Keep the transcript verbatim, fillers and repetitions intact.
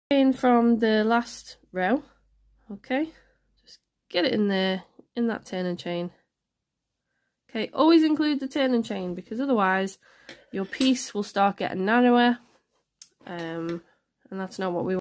In from the last row, okay, just get it in there, in that turning chain. Okay, always include the turning chain because otherwise your piece will start getting narrower, um, and that's not what we want.